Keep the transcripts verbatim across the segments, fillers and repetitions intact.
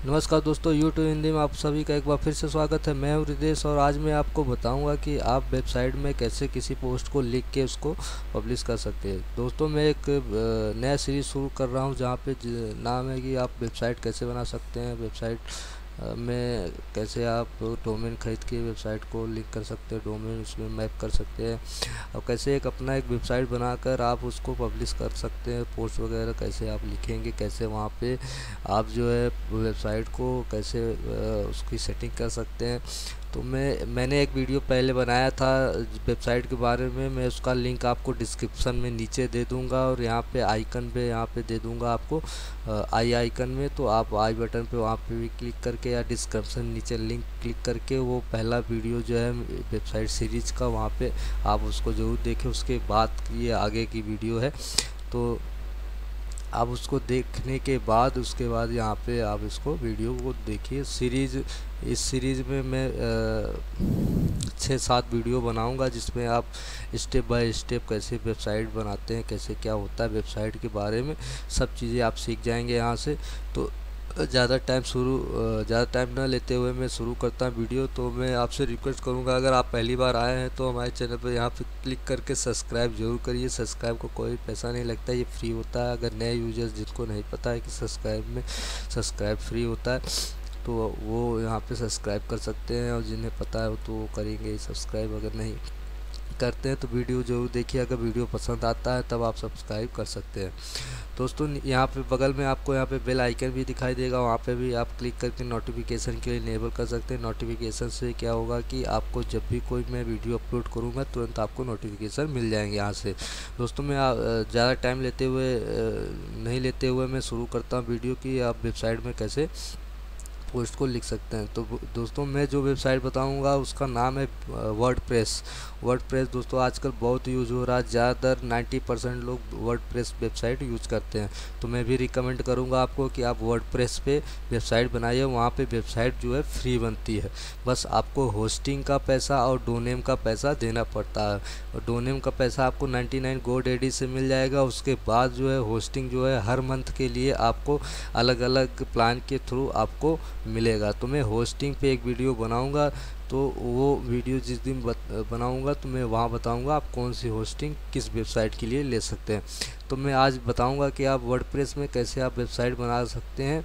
नमस्कार दोस्तों, यूट्यूब हिंदी में आप सभी का एक बार फिर से स्वागत है। मैं हूं हृदेश और आज मैं आपको बताऊंगा कि आप वेबसाइट में कैसे किसी पोस्ट को लिख के उसको पब्लिश कर सकते हैं। दोस्तों, मैं एक अ, नया सीरीज़ शुरू कर रहा हूं जहां पे ज- नाम है कि आप वेबसाइट कैसे बना सकते हैं। वेबसाइट अ, में कैसे आप डोमेन खरीद के वेबसाइट को लिंक कर सकते हैं, डोमेन उसमें मैप कर सकते हैं, और कैसे एक अपना एक वेबसाइट बनाकर आप उसको पब्लिश कर सकते हैं। पोस्ट वगैरह कैसे आप लिखेंगे, कैसे वहाँ पे आप जो है वेबसाइट को कैसे अ, उसकी सेटिंग कर सकते हैं। तो मैं मैंने एक वीडियो पहले बनाया था वेबसाइट के बारे में। मैं उसका लिंक आपको डिस्क्रिप्शन में नीचे दे दूंगा और यहाँ पे आइकन पे यहाँ पे दे दूंगा आपको अ, आई आइकन में। तो आप आई बटन पे वहाँ पे भी क्लिक करके या डिस्क्रिप्शन नीचे लिंक क्लिक करके वो पहला वीडियो जो है वेबसाइट सीरीज का, वहाँ पे आप उसको ज़रूर देखें। उसके बाद की ये आगे की वीडियो है, तो आप उसको देखने के बाद उसके बाद यहाँ पे आप इसको वीडियो को देखिए। सीरीज़ इस सीरीज़ में मैं अ, छः सात वीडियो बनाऊंगा जिसमें आप स्टेप बाय स्टेप कैसे वेबसाइट बनाते हैं, कैसे क्या होता है वेबसाइट के बारे में सब चीज़ें आप सीख जाएंगे यहाँ से। तो ज़्यादा टाइम शुरू ज़्यादा टाइम ना लेते हुए मैं शुरू करता हूँ वीडियो। तो मैं आपसे रिक्वेस्ट करूँगा, अगर आप पहली बार आए हैं तो हमारे चैनल पर यहाँ पे क्लिक करके सब्सक्राइब जरूर करिए। सब्सक्राइब को कोई पैसा नहीं लगता, ये फ्री होता है। अगर नए यूजर्स जिनको नहीं पता है कि सब्सक्राइब में सब्सक्राइब फ्री होता है तो वो यहाँ पे सब्सक्राइब कर सकते हैं, और जिन्हें पता है तो वो करेंगे सब्सक्राइब। अगर नहीं करते हैं तो वीडियो जरूर देखिए। अगर वीडियो पसंद आता है तब आप सब्सक्राइब कर सकते हैं। दोस्तों, यहाँ पे बगल में आपको यहाँ पे बेल आइकन भी दिखाई देगा, वहाँ पे भी आप क्लिक करके नोटिफिकेशन के लिए इनेबल कर सकते हैं। नोटिफिकेशन से क्या होगा कि आपको जब भी कोई मैं वीडियो अपलोड करूँगा तुरंत आपको नोटिफिकेशन मिल जाएंगे यहाँ से। दोस्तों, मैं ज़्यादा टाइम लेते हुए नहीं लेते हुए मैं शुरू करता हूँ वीडियो की आप वेबसाइट में कैसे पोस्ट को लिख सकते हैं। तो दोस्तों, मैं जो वेबसाइट बताऊंगा उसका नाम है वर्डप्रेस। वर्डप्रेस दोस्तों आजकल बहुत यूज़ हो रहा है, ज़्यादातर नाइन्टी परसेंट लोग वर्डप्रेस वेबसाइट यूज करते हैं। तो मैं भी रिकमेंड करूंगा आपको कि आप वर्डप्रेस पे वेबसाइट बनाइए। वहाँ पे वेबसाइट जो है फ्री बनती है, बस आपको होस्टिंग का पैसा और डोनेम का पैसा देना पड़ता है। और डोनेम का पैसा आपको नाइन्टी नाइन गोडेडी से मिल जाएगा। उसके बाद जो है होस्टिंग जो है हर मंथ के लिए आपको अलग अलग प्लान के थ्रू आपको मिलेगा। तो मैं होस्टिंग पे एक वीडियो बनाऊंगा, तो वो वीडियो जिस दिन बनाऊंगा तो मैं वहाँ बताऊंगा आप कौन सी होस्टिंग किस वेबसाइट के लिए ले सकते हैं। तो मैं आज बताऊंगा कि आप वर्डप्रेस में कैसे आप वेबसाइट बना सकते हैं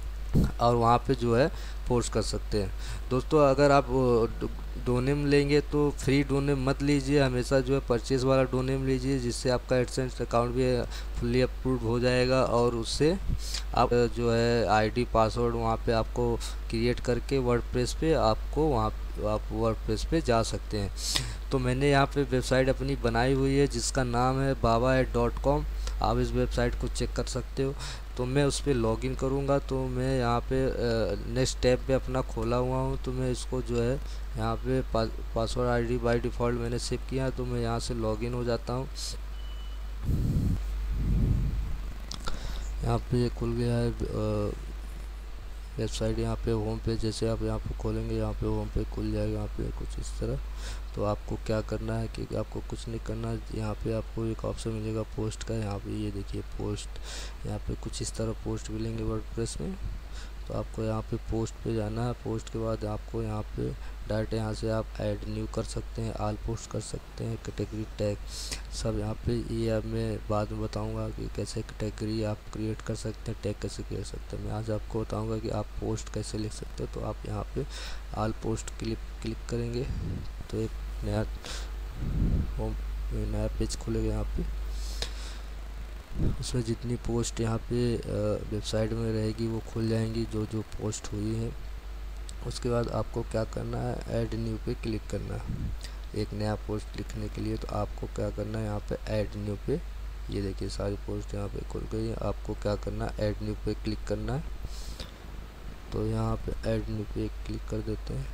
और वहाँ पे जो है पोस्ट कर सकते हैं। दोस्तों, अगर आप डोनेम लेंगे तो फ्री डोनेम मत लीजिए, हमेशा जो है परचेज़ वाला डोनेम लीजिए, जिससे आपका एडसेंस अकाउंट भी फुल्ली अप्रूव हो जाएगा। और उससे आप जो है आईडी पासवर्ड वहाँ पे आपको क्रिएट करके वर्डप्रेस पे आपको वहाँ आप वर्डप्रेस पे जा सकते हैं। तो मैंने यहाँ पे वेबसाइट अपनी बनाई हुई है जिसका नाम है बाबा एट डॉट कॉम। आप इस वेबसाइट को चेक कर सकते हो। तो मैं उस पर लॉगिन करूँगा। तो मैं यहाँ पे नेक्स्ट टैब पे अपना खोला हुआ हूँ, तो मैं इसको जो है यहाँ पे पा, पासवर्ड आईडी बाय डिफ़ॉल्ट मैंने सेव किया है। तो मैं यहाँ से लॉगिन हो जाता हूँ। यहाँ पे खुल गया है वेबसाइट। यहाँ पे होम पे जैसे आप यहाँ पे खोलेंगे, यहाँ पे होम पे खुल जाएगा यहाँ पे कुछ इस तरह। तो आपको क्या करना है कि आपको कुछ नहीं करना है। यहाँ पे आपको एक ऑप्शन मिलेगा पोस्ट का। यहाँ पे ये देखिए पोस्ट, यहाँ पे कुछ इस तरह पोस्ट मिलेंगे वर्डप्रेस में। तो आपको यहाँ पे पोस्ट पे जाना है। पोस्ट के बाद आपको यहाँ पे डायरेक्ट यहाँ से आप ऐड न्यू कर सकते हैं, आल पोस्ट कर सकते हैं, कैटेगरी टैग सब यहाँ पे। ये अब मैं बाद में बताऊंगा कि कैसे कैटेगरी आप क्रिएट कर सकते हैं, टैग कैसे क्रिएट सकते हैं। मैं आज आपको बताऊंगा कि आप पोस्ट कैसे लिख सकते हैं। तो आप यहाँ पे आल पोस्ट क्लिक क्लिक करेंगे तो एक नया होम नया पेज खुलेगा। यहाँ पे उसमें जितनी पोस्ट यहाँ पे वेबसाइट में रहेगी वो खुल जाएंगी, जो जो पोस्ट हुई है। उसके बाद आपको क्या करना है, ऐड न्यू पे क्लिक करना है एक नया पोस्ट लिखने के लिए। तो आपको क्या करना है, यहाँ पे ऐड न्यू पे, ये देखिए सारी पोस्ट यहाँ पे खुल गई है। आपको क्या करना है, ऐड न्यू पे क्लिक करना है। तो यहाँ पे ऐड न्यू पे क्लिक कर देते हैं।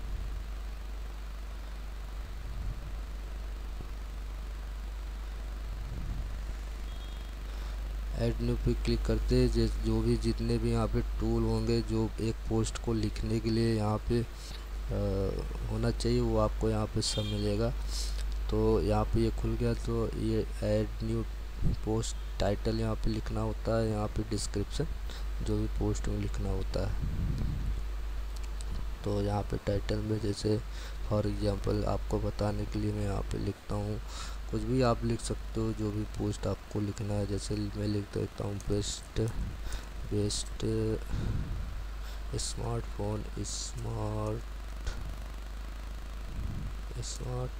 ऐड न्यू पे क्लिक करते हैं जो भी जितने भी यहाँ पे टूल होंगे जो एक पोस्ट को लिखने के लिए यहाँ पे आ, होना चाहिए, वो आपको यहाँ पे सब मिलेगा। तो यहाँ पे ये खुल गया। तो ये ऐड न्यू पोस्ट टाइटल यहाँ पे लिखना होता है, यहाँ पे डिस्क्रिप्शन जो भी पोस्ट में लिखना होता है। तो यहाँ पे टाइटल में जैसे फॉर एग्जांपल आपको बताने के लिए मैं यहाँ पे लिखता हूँ, कुछ भी आप लिख सकते हो जो भी पोस्ट आपको लिखना है। जैसे मैं लिख देता हूँ best best smartphone smart smartphone.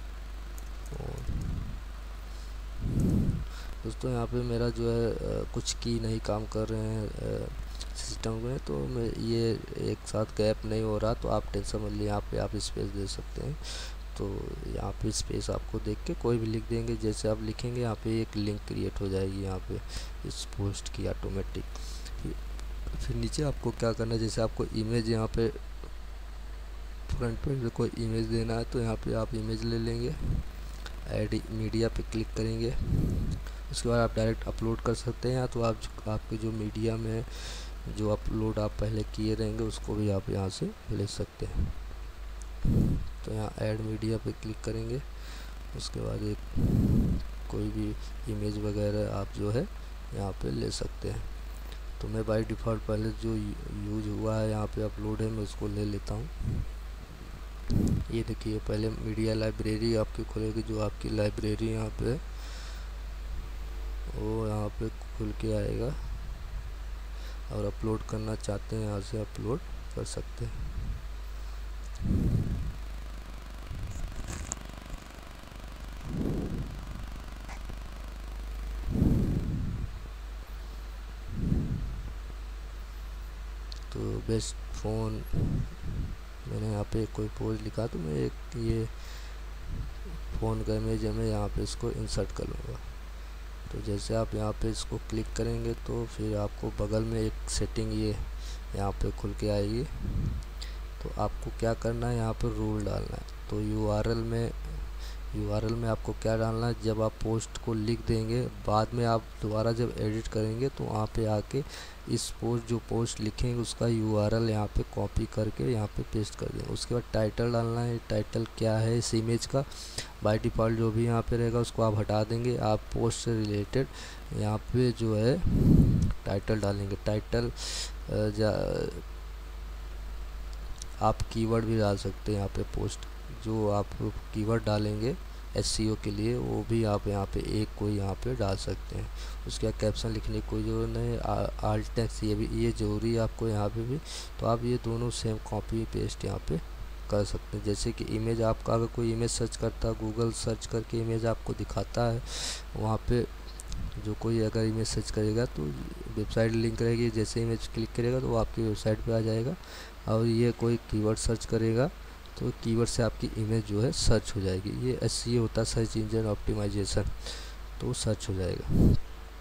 दोस्तों यहाँ पे मेरा जो है आ, कुछ की नहीं काम कर रहे हैं सिस्टम में, तो मैं ये एक साथ गैप नहीं हो रहा, तो आप टेंशन मत लीजिए, यहाँ पे आप स्पेस दे सकते हैं। तो यहाँ पे स्पेस आपको देख के कोई भी लिख देंगे, जैसे आप लिखेंगे यहाँ पे एक लिंक क्रिएट हो जाएगी यहाँ पे इस पोस्ट की ऑटोमेटिक। फिर, फिर नीचे आपको क्या करना है, जैसे आपको इमेज यहाँ पे फ्रंट पेज में कोई इमेज देना है तो यहाँ पे आप इमेज ले लेंगे, ऐड मीडिया पे क्लिक करेंगे, उसके बाद आप डायरेक्ट अपलोड कर सकते हैं, या तो आप आपके जो मीडिया में जो अपलोड आप पहले किए रहेंगे उसको भी आप यहाँ से ले सकते हैं। तो यहाँ ऐड मीडिया पे क्लिक करेंगे, उसके बाद एक कोई भी इमेज वगैरह आप जो है यहाँ पे ले सकते हैं। तो मैं बाय डिफ़ॉल्ट पहले जो यूज हुआ है यहाँ पे अपलोड है मैं उसको ले लेता हूँ। ये देखिए पहले मीडिया लाइब्रेरी आपकी खुलेगी, जो आपकी लाइब्रेरी यहाँ पे वो यहाँ पे खुल के आएगा, और अपलोड करना चाहते हैं यहाँ से अपलोड कर सकते हैं। तो बेस्ट फ़ोन मैंने यहाँ पे कोई पोस्ट लिखा, तो मैं एक ये फ़ोन का इमेज है, मैं यहाँ पे इसको इंसर्ट कर लूँगा। तो जैसे आप यहाँ पे इसको क्लिक करेंगे तो फिर आपको बगल में एक सेटिंग ये यहाँ पे खुल के आएगी। तो आपको क्या करना है, यहाँ पर रूल डालना है। तो यूआरएल में यूआरएल में आपको क्या डालना है, जब आप पोस्ट को लिख देंगे बाद में आप दोबारा जब एडिट करेंगे तो वहाँ पे आके इस पोस्ट जो पोस्ट लिखेंगे उसका यूआरएल यहाँ पे कॉपी करके यहाँ पे पेस्ट कर देंगे। उसके बाद टाइटल डालना है, टाइटल क्या है इस इमेज का, बाय डिफ़ॉल्ट जो भी यहाँ पे रहेगा उसको आप हटा देंगे। आप पोस्ट से रिलेटेड यहाँ पे जो है टाइटल डालेंगे। टाइटल आप कीवर्ड भी डाल सकते हैं यहाँ पे, पोस्ट जो आप कीवर्ड डालेंगे एसईओ के लिए वो भी आप यहाँ पे एक कोई यहाँ पे डाल सकते हैं। उसके बाद कैप्शन लिखने की कोई ज़रूरत नहीं, आल्ट टेक्स्ट ये भी ये ज़रूरी है आपको यहाँ पे भी। तो आप ये दोनों सेम कॉपी पेस्ट यहाँ पे कर सकते हैं। जैसे कि इमेज आपका अगर कोई इमेज सर्च करता है, गूगल सर्च करके इमेज आपको दिखाता है, वहाँ पे जो कोई अगर इमेज सर्च करेगा तो वेबसाइट लिंक रहेगी, जैसे इमेज क्लिक करेगा तो वो आपकी वेबसाइट पे आ जाएगा। और ये कोई कीवर्ड सर्च करेगा तो कीवर्ड से आपकी इमेज जो है सर्च हो जाएगी। ये एसईओ होता है, सर्च इंजन ऑप्टिमाइजेशन, तो सर्च हो जाएगा।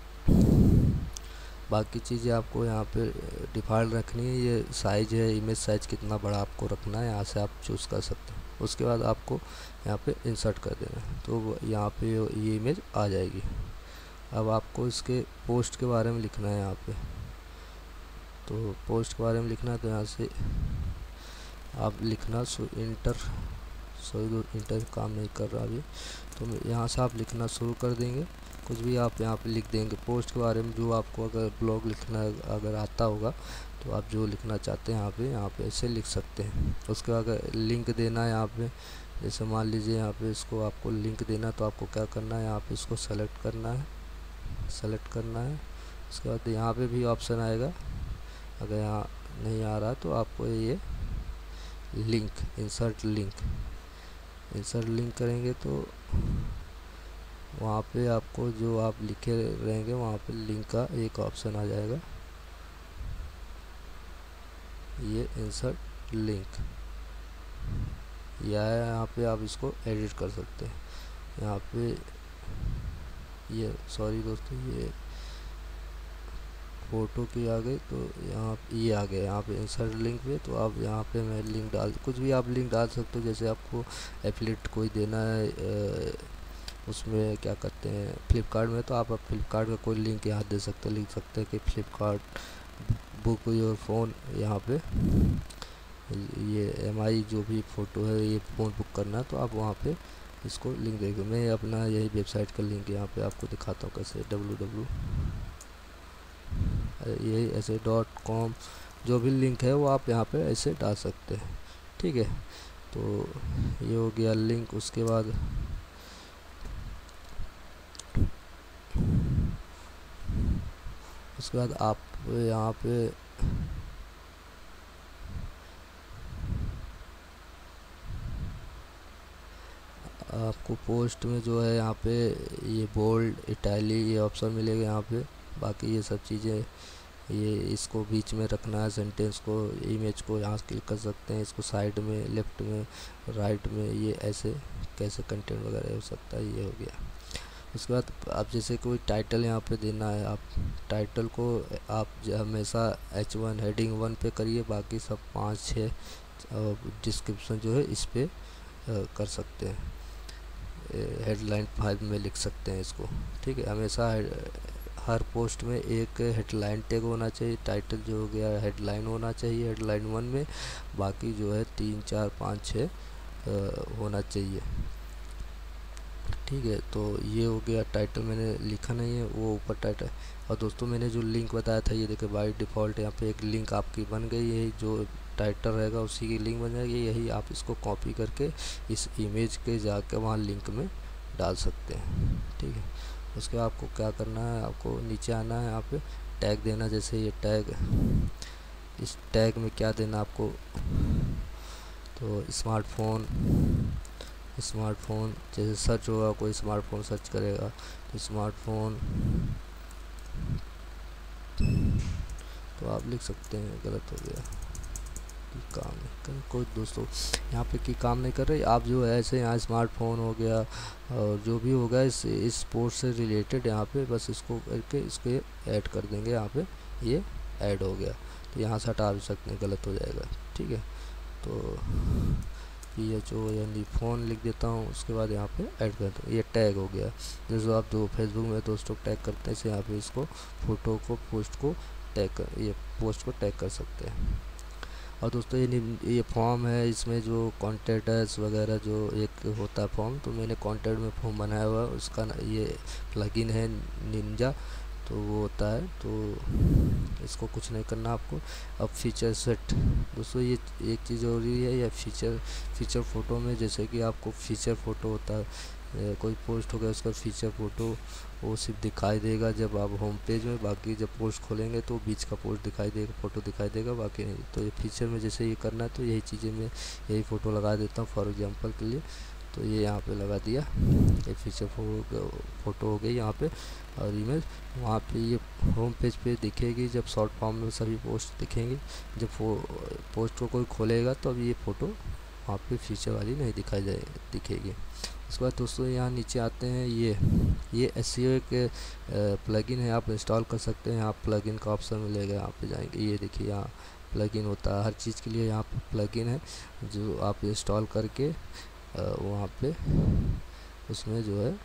बाकी चीज़ें आपको यहाँ पे डिफ़ॉल्ट रखनी है। ये साइज़ है, इमेज साइज़ कितना बड़ा आपको रखना है यहाँ से आप चूज़ कर सकते हैं। उसके बाद आपको यहाँ पे इंसर्ट कर देना है, तो यहाँ पे ये इमेज आ जाएगी। अब आपको इसके पोस्ट के बारे में लिखना है यहाँ पे, तो पोस्ट के बारे में लिखना है तो यहाँ से आप लिखना सो इंटर सॉरी इंटर काम नहीं कर रहा अभी, तो यहाँ से आप लिखना शुरू कर देंगे। कुछ भी आप यहाँ पे लिख देंगे पोस्ट के बारे में, जो आपको अगर ब्लॉग लिखना अगर आता होगा तो आप जो लिखना चाहते हैं यहाँ पे यहाँ पे ऐसे लिख सकते हैं। उसके बाद अगर लिंक देना है यहाँ पे, जैसे मान लीजिए यहाँ पे इसको आपको लिंक देना, तो आपको क्या करना है, यहाँ पे इसको सेलेक्ट करना है सेलेक्ट करना है उसके बाद यहाँ पे भी ऑप्शन आएगा, अगर यहाँ नहीं आ रहा तो आपको ये link insert link insert link करेंगे तो वहाँ पे आपको जो आप लिखे रहेंगे वहाँ पे लिंक का एक ऑप्शन आ जाएगा, ये इंसर्ट लिंक, या यहाँ पे आप इसको एडिट कर सकते हैं। यहाँ पे ये सॉरी दोस्तों ये फ़ोटो की आ गई, तो यहाँ ये आ गया यहाँ पे इंसर्ट लिंक पे। तो आप यहाँ पे मैं लिंक डाल कुछ भी आप लिंक डाल सकते हो, जैसे आपको एफिलिएट कोई देना है ए, उसमें क्या करते हैं फ्लिपकार्ट में, तो आप फ्लिपकार्ट का कोई लिंक यहाँ दे सकते हो, लिख सकते हैं कि फ्लिपकार्ट बुक योर फ़ोन, यहाँ पे ये एम आई जो भी फ़ोटो है ये फ़ोन बुक करना है तो आप वहाँ पे इसको लिंक देखो, मैं अपना यही वेबसाइट का लिंक यहाँ पे आपको दिखाता हूँ कैसे, डब्लू डब्लू यही ऐसे डॉट कॉम, जो भी लिंक है वो आप यहाँ पे ऐसे डाल सकते हैं। ठीक है, तो ये हो गया लिंक। उसके बाद उसके बाद आप यहाँ पे आपको पोस्ट में जो है यहाँ पे ये बोल्ड, इटैली ये ऑप्शन मिलेगा यहाँ पे। बाकी ये सब चीज़ें, ये इसको बीच में रखना है सेंटेंस को, इमेज को यहाँ क्लिक कर सकते हैं, इसको साइड में, लेफ्ट में, राइट में, ये ऐसे कैसे कंटेंट वगैरह हो सकता है, ये हो गया। उसके बाद आप जैसे कोई टाइटल यहाँ पे देना है, आप टाइटल को आप हमेशा एच वन हेडिंग वन पे करिए, बाकी सब पाँच छः डिस्क्रिप्शन जो है इस पर कर सकते हैं, हेडलाइन फाइव में लिख सकते हैं इसको। ठीक है, हमेशा हर पोस्ट में एक हेडलाइन टैग होना चाहिए, टाइटल जो हो गया हेडलाइन होना चाहिए हेडलाइन वन में, बाकी जो है तीन चार पाँच छः होना चाहिए। ठीक है, तो ये हो गया टाइटल, मैंने लिखा नहीं है वो ऊपर टाइटल। और दोस्तों मैंने जो लिंक बताया था, ये देखिए बाय डिफ़ॉल्ट यहाँ पे एक लिंक आपकी बन गई है, जो टाइटल रहेगा उसी की लिंक बन जाएगी। यही आप इसको कॉपी करके इस इमेज के जाके वहाँ लिंक में डाल सकते हैं। ठीक है, उसके बाद आपको क्या करना है, आपको नीचे आना है, यहाँ पे टैग देना। जैसे ये टैग, इस टैग में क्या देना आपको, तो स्मार्टफोन, स्मार्टफोन जैसे सर्च होगा, कोई स्मार्टफोन सर्च करेगा तो स्मार्टफोन, तो आप लिख सकते हैं, गलत हो गया, कि काम नहीं कर, कोई दोस्तों यहाँ पे की काम नहीं कर रहे आप, जो है ऐसे यहाँ स्मार्टफोन हो गया और जो भी होगा इस इस पोर्ट से रिलेटेड, यहाँ पे बस इसको करके इसको ऐड कर देंगे, यहाँ पे ये ऐड हो गया, तो यहाँ से हटा भी सकते हैं, गलत हो जाएगा। ठीक है, तो पी एच ओ यानी फ़ोन लिख देता हूँ, उसके बाद यहाँ पे ऐड कर दूँ, ये टैग हो गया। जैसे आप जो फेसबुक में दोस्तों टैग करते हैं, इसे यहाँ पे इसको फ़ोटो को, पोस्ट को टैग कर, ये पोस्ट को टैग कर सकते हैं। और दोस्तों ये ये फॉर्म है, इसमें जो कॉन्टेक्ट्स वगैरह जो एक होता है फॉर्म, तो मैंने कॉन्टैक्ट में फॉर्म बनाया हुआ है, उसका ये प्लगइन है निंजा, तो वो होता है, तो इसको कुछ नहीं करना आपको। अब फीचर सेट, दोस्तों ये एक चीज़ हो रही है, या फीचर फीचर फ़ोटो में, जैसे कि आपको फीचर फ़ोटो होता है, कोई पोस्ट हो गया उसका फीचर फ़ोटो वो सिर्फ दिखाई देगा जब आप होम पेज में, बाकी जब पोस्ट खोलेंगे तो बीच का पोस्ट दिखाई देगा, फ़ोटो दिखाई देगा, बाकी नहीं। तो ये फीचर में जैसे ये करना है, तो यही चीज़ें मैं यही फ़ोटो लगा देता हूँ फॉर एग्जांपल के लिए, तो ये यहाँ पे लगा दिया, ये फीचर फ़ोटो हो गई यहाँ पे, और इमेज वहाँ पे ये होम पेज पे दिखेगी, जब शॉर्ट फॉर्म में सभी पोस्ट दिखेंगे, जब पोस्ट को कोई खोलेगा तो अब ये फ़ोटो वहाँ पे फीचर वाली नहीं दिखाई जाए दिखेगी। उसके बाद दोस्तों यहाँ नीचे आते हैं, ये ये एस ई ओ के प्लगइन है, आप इंस्टॉल कर सकते हैं, यहाँ प्लगइन का ऑप्शन मिलेगा, यहाँ पे जाएंगे, ये देखिए यहाँ प्लगइन होता है, हर चीज़ के लिए यहाँ पे प्लगइन है, जो आप इंस्टॉल करके वहाँ पे उसमें जो है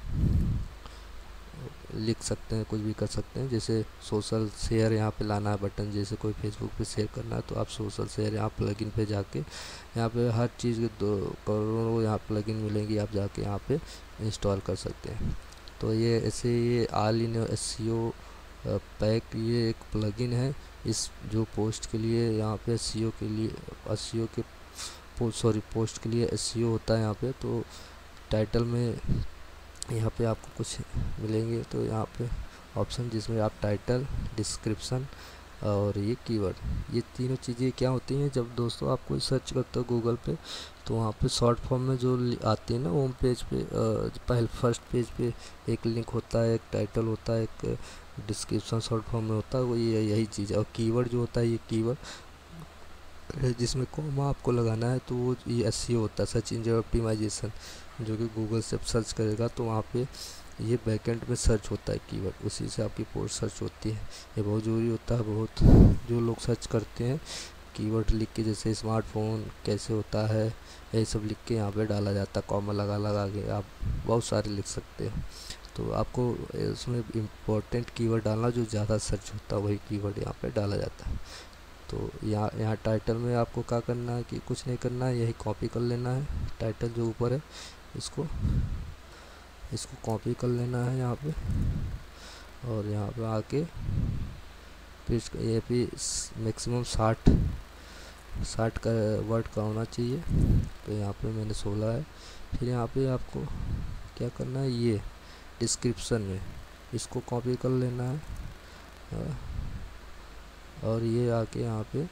लिख सकते हैं, कुछ भी कर सकते हैं। जैसे सोशल शेयर यहाँ पे लाना है बटन, जैसे कोई फेसबुक पे शेयर करना है तो आप सोशल शेयर यहाँ प्लगइन पे जाके, यहाँ पे हर चीज़ के दो करोड़ों यहाँ प्लगइन मिलेंगी, आप जाके यहाँ पे इंस्टॉल कर सकते हैं। तो ये ऐसे ये all in S E O pack, ये एक प्लगइन है इस जो पोस्ट के लिए, यहाँ पे एस सी ओ के लिए, एस सी ओ के पोस्ट सॉरी पोस्ट के लिए एस सी ओ होता है यहाँ पे। तो टाइटल में यहाँ पे आपको कुछ मिलेंगे, तो यहाँ पे ऑप्शन जिसमें आप टाइटल, डिस्क्रिप्शन और ये कीवर्ड, ये तीनों चीज़ें क्या होती हैं, जब दोस्तों आप कोई सर्च करते हो गूगल पे, तो वहाँ पे शॉर्ट फॉर्म में जो आती है ना होम पेज पे, पहले फर्स्ट पेज पे एक लिंक होता है, एक टाइटल होता है, एक डिस्क्रिप्शन शॉर्ट फॉर्म में होता है, वो ये यही चीज़ है। और कीवर्ड जो होता है, ये कीवर्ड जिसमें कॉमा आपको लगाना है, तो वो ये एस सी ओ होता है, सर्च इंजन ऑप्टिमाइजेशन, जो कि गूगल से सर्च करेगा तो वहाँ पे ये बैकएंड में सर्च होता है कीवर्ड, उसी से आपकी पोस्ट सर्च होती है। ये बहुत ज़रूरी होता है, बहुत जो लोग सर्च करते हैं कीवर्ड लिख के, जैसे स्मार्टफोन कैसे होता है, ये सब लिख के यहाँ पे डाला जाता है, कॉमा लगा लगा के आप बहुत सारे लिख सकते हैं। तो आपको उसमें इम्पोर्टेंट कीवर्ड डालना, जो ज़्यादा सर्च होता है वही कीवर्ड यहाँ पे डाला जाता है। तो यहाँ यहाँ टाइटल में आपको क्या करना है कि कुछ नहीं करना है, यही कॉपी कर लेना है, टाइटल जो ऊपर है इसको इसको कॉपी कर लेना है यहाँ पे, और यहाँ पे आके पेस्ट, ये भी मैक्सिमम साठ साठ का वर्ड का होना चाहिए। तो यहाँ पे मैंने सोलह है। फिर यहाँ पे आपको क्या करना है, ये डिस्क्रिप्शन में इसको कॉपी कर लेना है, और ये आके यहाँ पे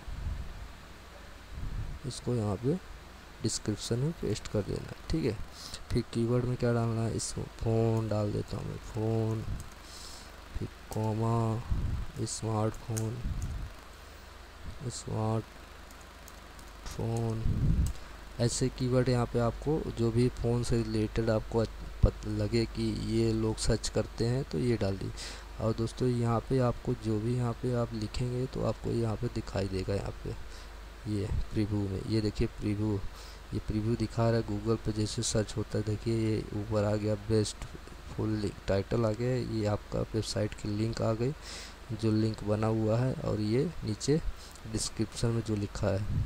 इसको यहाँ पे डिस्क्रिप्शन में पेस्ट कर देना है, ठीक है। फिर कीवर्ड में क्या डालना है, इसको फ़ोन डाल देता हूँ मैं, फ़ोन, फिर कॉमा स्मार्टफोन, स्मार्ट फ़ोन, ऐसे कीवर्ड यहाँ पे आपको जो भी फ़ोन से रिलेटेड आपको पता लगे कि ये लोग सर्च करते हैं तो ये डाल दीजिए। और दोस्तों यहाँ पे आपको जो भी यहाँ पे आप लिखेंगे तो आपको यहाँ पे दिखाई देगा, यहाँ पे ये प्रीव्यू में, ये देखिए प्रीव्यू, ये प्रीव्यू दिखा रहा है गूगल पे जैसे सर्च होता है। देखिए ये ऊपर आ गया, बेस्ट फुल टाइटल आ गया, ये आपका वेबसाइट की लिंक आ गई, जो लिंक बना हुआ है, और ये नीचे डिस्क्रिप्शन में जो लिखा है,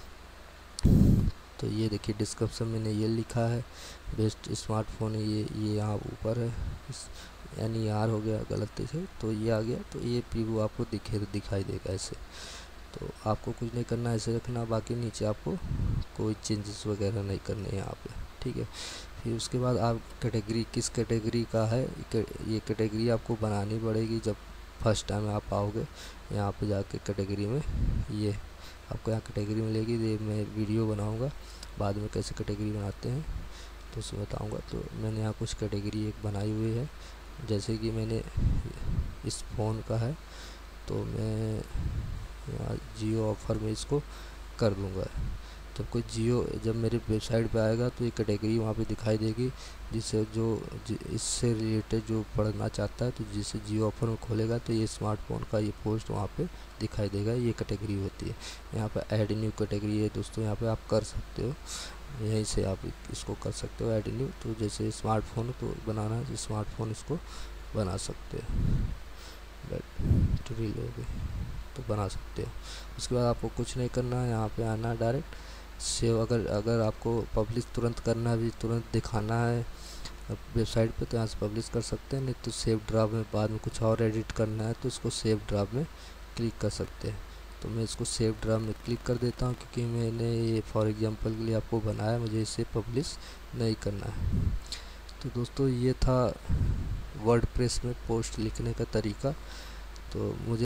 तो ये देखिए डिस्क्रिप्शन में मैंने ये लिखा है बेस्ट स्मार्टफोन, ये ये यहाँ ऊपर है, एन ई आर हो गया गलती से, तो ये आ गया। तो ये प्रीव्यू आपको दिखे दिखाई देगा ऐसे। तो आपको कुछ नहीं करना, ऐसे रखना, बाकी नीचे आपको कोई चेंजेस वगैरह नहीं करने यहाँ पे, ठीक है। फिर उसके बाद आप कैटेगरी, किस कैटेगरी का है ये कैटेगरी आपको बनानी पड़ेगी जब फर्स्ट टाइम आप आओगे यहाँ पे जाके कैटेगरी में, ये आपको यहाँ कैटेगरी मिलेगी। ये मैं वीडियो बनाऊंगा बाद में कैसे कैटेगरी बनाते हैं तो उसमें बताऊंगा। तो मैंने यहाँ कुछ कैटेगरी एक बनाई हुई है, जैसे कि मैंने इस फ़ोन का है तो मैं यहाँ जियो ऑफ़र में इसको कर दूंगा। जब कोई जियो जब मेरे वेबसाइट पे आएगा तो ये कैटेगरी वहाँ पे दिखाई देगी, जिससे जो इससे रिलेटेड जो पढ़ना चाहता है तो जिसे जियो ऑफ़र में खोलेगा तो ये स्मार्टफोन का ये पोस्ट वहाँ पे दिखाई देगा, ये कैटेगरी होती है। यहाँ पे ऐड न्यू कैटेगरी है दोस्तों, यहाँ पे आप कर सकते हो, यहीं से आप इसको कर सकते हो ऐड न्यू। तो जैसे स्मार्टफोन तो बनाना है, स्मार्टफोन इसको बना सकते हो, बैटरी लो गई तो बना सकते हो। उसके बाद आपको कुछ नहीं करना है, यहाँ पे आना डायरेक्ट सेव। अगर अगर आपको पब्लिश तुरंत करना है, भी तुरंत दिखाना है वेबसाइट पे, तो यहाँ से पब्लिश कर सकते हैं, नहीं तो सेव ड्राफ्ट में बाद में कुछ और एडिट करना है तो इसको सेव ड्राफ्ट में क्लिक कर सकते हैं। तो मैं इसको सेव ड्राफ्ट में क्लिक कर देता हूँ, क्योंकि मैंने ये फॉर एग्जांपल के लिए आपको बनाया, मुझे इसे पब्लिश नहीं करना है। तो दोस्तों ये था वर्डप्रेस में पोस्ट लिखने का तरीका। तो मुझे